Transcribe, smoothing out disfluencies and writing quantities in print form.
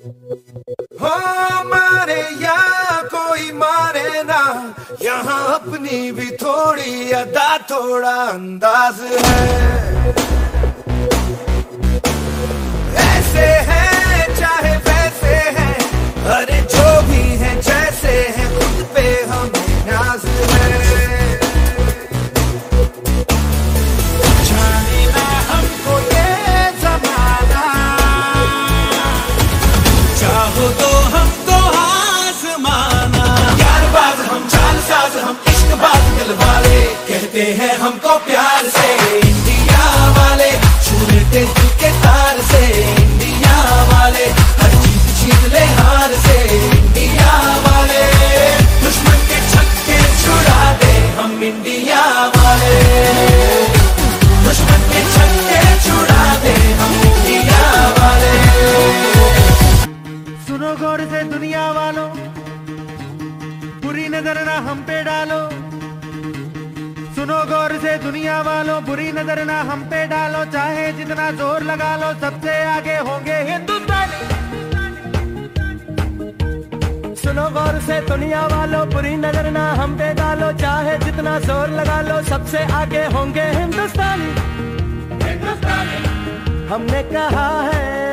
हो मारे या कोई मारे ना, यहाँ अपनी भी थोड़ी अदा थोड़ा अंदाज है। ऐसे हैं चाहे वैसे हैं, अरे जो भी हैं जैसे हैं, खुद पे हमें नाज है। जाने ना हमको ये जमाना, चाहो तो हमको आजमाना। यारबाज हम, चालसाज हम, इश्कबाज दिल वाले, कहते हैं हमको प्यार से इंडिया वाले, छू लेते दिल के तार से इंडिया वाले, हर चीज जीत ले हार से इंडिया वाले, दुश्मन के छक्के छुड़ा दे हम इंडिया वाले, दुश्मन के छक्के छुड़ा दे हम इंडिया वाले। सुनो गौर से दुनिया वालों, बुरी नजर ना हम पे डालो। सुनो गौर से दुनिया वालों, बुरी नजर ना हम पे डालो। चाहे जितना जोर लगा लो, सबसे आगे होंगे हिंदुस्तानी। सुनो गौर से दुनिया वालों, बुरी नजर ना हम पे डालो। चाहे जितना जोर लगा लो, सबसे आगे होंगे हिंदुस्तानी। हिंदुस्तानी हमने कहा है